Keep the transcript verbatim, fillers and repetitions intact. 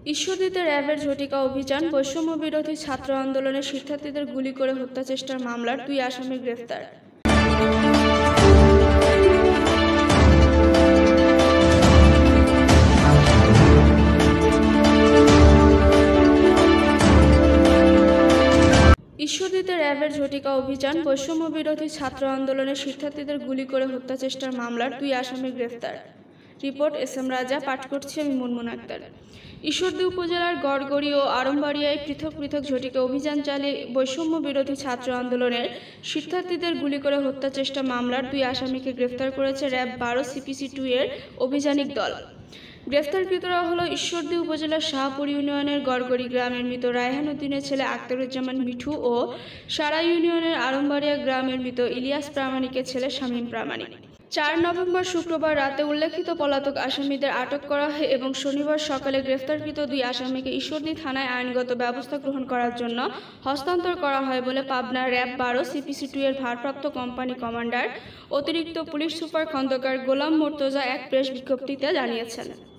ঈশ্বরদীতে র্যাবের ঝটিকা অভিযান, বৈষম্য বিরোধী ছাত্র আন্দোলনের শিক্ষার্থীদের গুলি করে হত্যা চেষ্টার মামলার দুই আসামি গ্রেফতার। ঈশ্বরদীতে র্যাবের ঝটিকা অভিযান, বৈষম্য বিরোধী ছাত্র আন্দোলনের শিক্ষার্থীদের গুলি করে হত্যা চেষ্টার মামলার দুই আসামি গ্রেফতার। রিপোর্ট এস এম রাজা, পাঠ করছি আমি মুনমুন আক্তার। ঈশ্বরদী উপজেলার গড়গড়ি ও আরমবাড়িয়ায় পৃথক পৃথক ঝটিকা অভিযান চালিয়ে বৈষম্য বিরোধী ছাত্র আন্দোলনের শিক্ষার্থীদের গুলি করে হত্যা চেষ্টা মামলার দুই আসামিকে গ্রেফতার করেছে র্যাব বারো সিপিসি টু এর অভিযানিক দল। গ্রেফতারকৃতরা হলো ঈশ্বরদী উপজেলার শাহপুর ইউনিয়নের গড়গড়ি গ্রামের মৃত রায়হান উদ্দিনের ছেলে আখতারুজ্জামান মিঠু ও সারা ইউনিয়নের আরমবাড়িয়া গ্রামের মৃত ইলিয়াস প্রামাণিকের ছেলে শামীম প্রামাণিক। চার নভেম্বর শুক্রবার রাতে উল্লেখিত পলাতক আসামিদের আটক করা হয় এবং শনিবার সকালে গ্রেফতারকৃত দুই আসামিকে ঈশ্বরদী থানায় আইনগত ব্যবস্থা গ্রহণ করার জন্য হস্তান্তর করা হয় বলে পাবনা র্যাব বারো সিপিসি টু এর ভারপ্রাপ্ত কোম্পানি কমান্ডার অতিরিক্ত পুলিশ সুপার খন্দকার গোলাম মোর্তজা এক প্রেস বিজ্ঞপ্তিতে জানিয়েছেন।